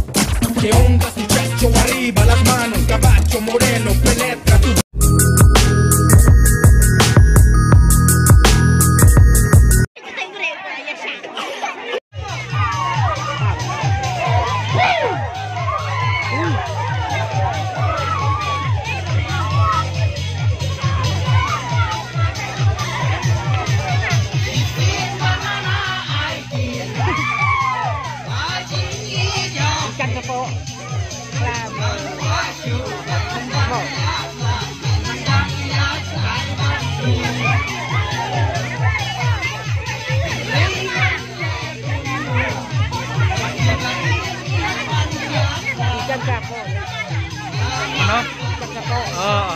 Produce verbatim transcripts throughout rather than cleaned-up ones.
¿Qué onda, muchacho? Arriba las manos, caballo moreno, penetra tu... Ano? Oo.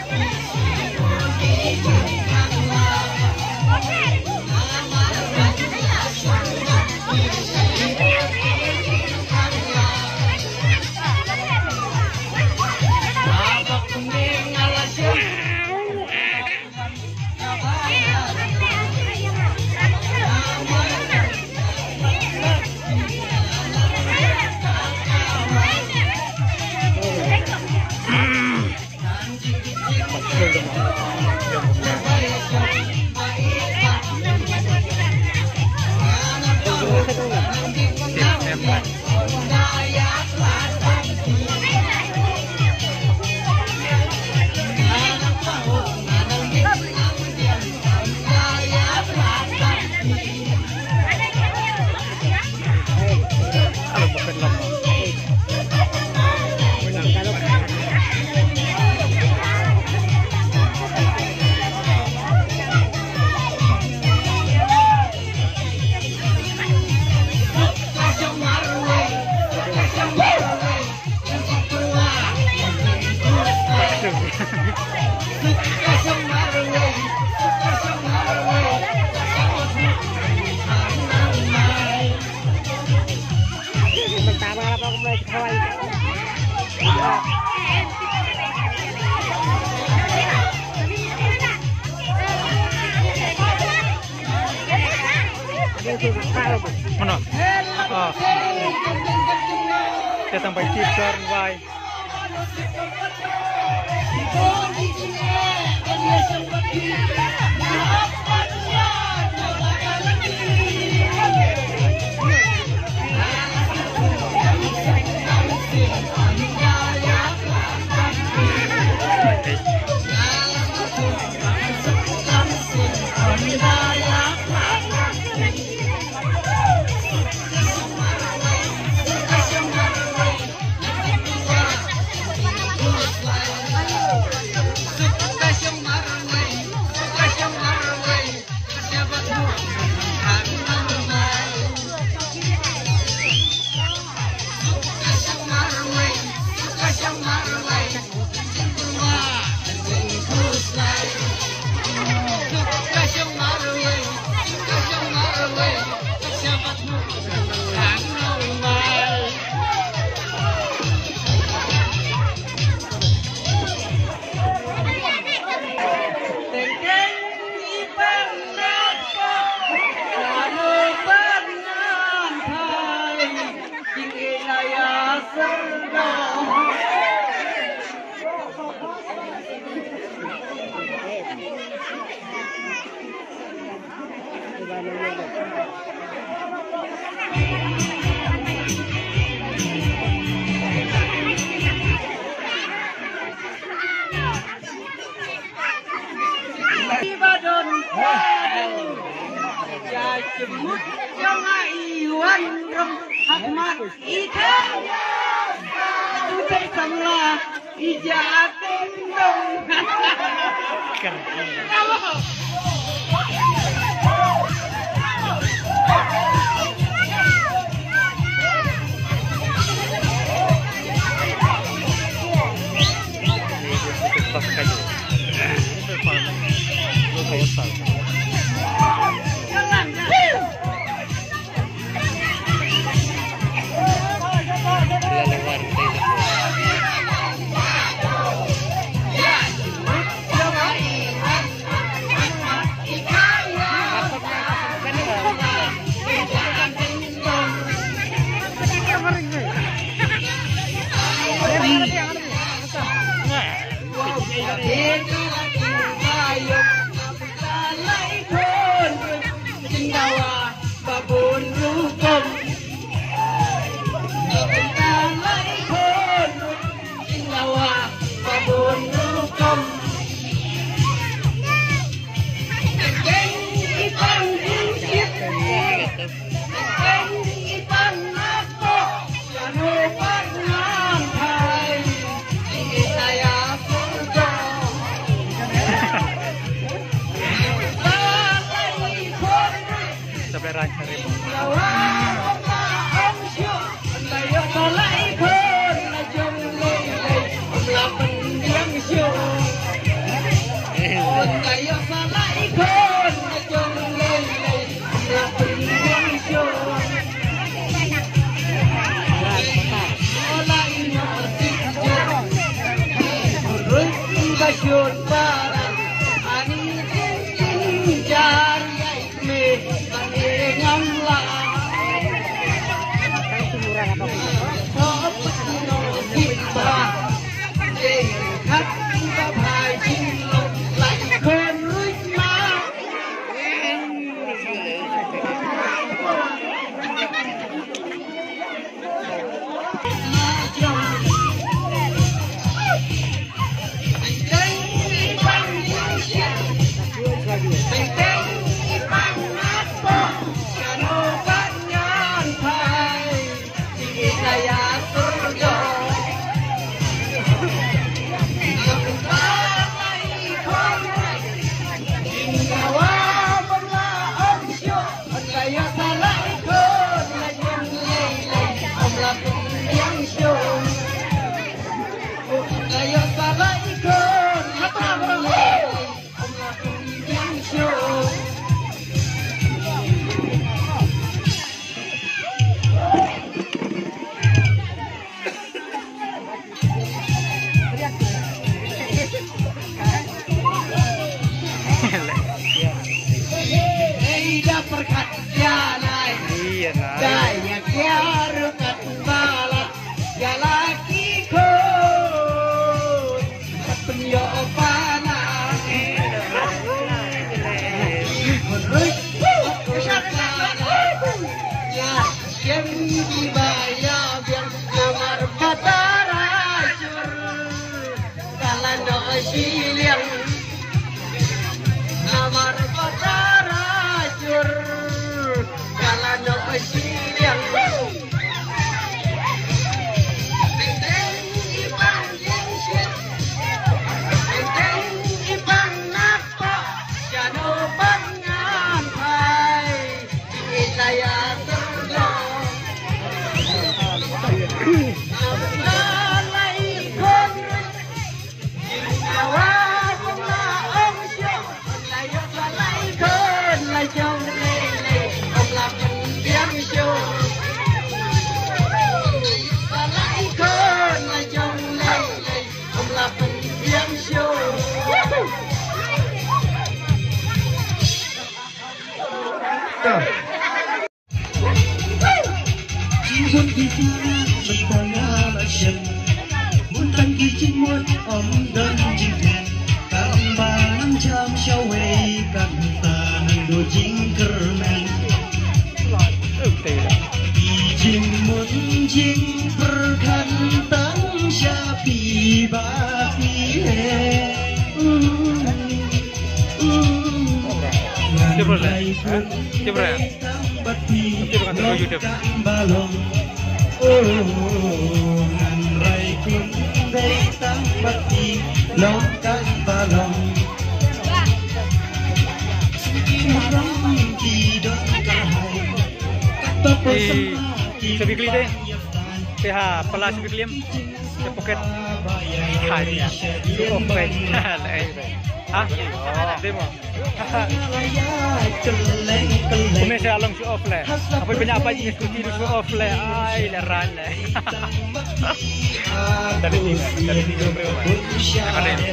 Mana? Ah. Datang by teacher why? Jemut jangan iwan rom Ahmad ikan Tutai samlah ijatin dong. Baik seribu. Sebikli deh, T H pelas sebiklim, sepoket kaya, open, ah, demo, kami saya along show off le, apa banyak apa jenis kunci show off le, ay leran le, dari tiga, dari tiga berapa, ada ini.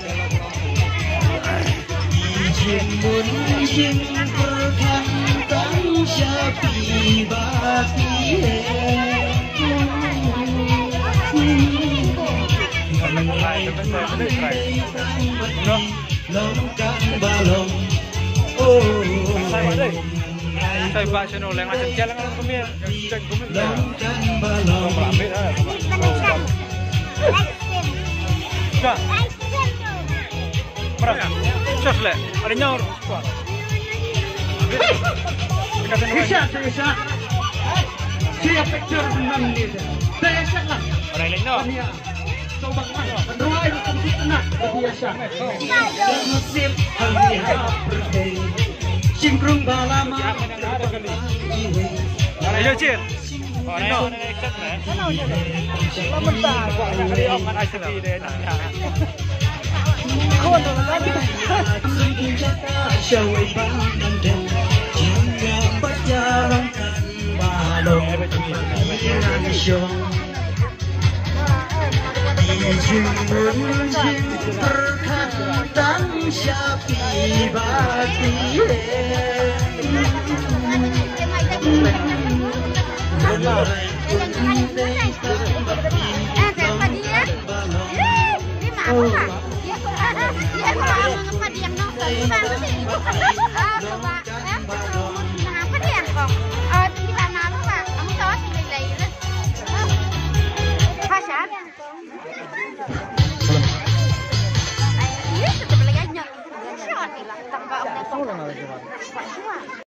Saya baca channel yang macam jalan kan kami, cek kami. Ramai dah. Dah. Berapa? Cus le, ada nyaur. Kisah, kisah. Siap picture dengan dia. Biasa lah. Orang lain no. Coba mana? Penerai hukum fitnah biasa. Musim hari berhenti. Cingkrung balama. Mana yo cir? Oh, ini no, ini ikat nih. Lama tak, banyak kali om kan I C P deh nanya. Kau tu lagi. Syawai pandan jangan berjalankan balong dengan syong. Izin menjin terkadang syafi bati. Eh, siapa dia? Ini mau apa? Dia dia mau apa dia yang nongol di mana sih? Ah, coba, eh, kenapa dia yang kong? Oh, di mana lu pak? Kamu tahu sih lagi itu? Pasar yang kong. Ini sudah belajar nyok. Siapa nih lah? Tambah udah kong.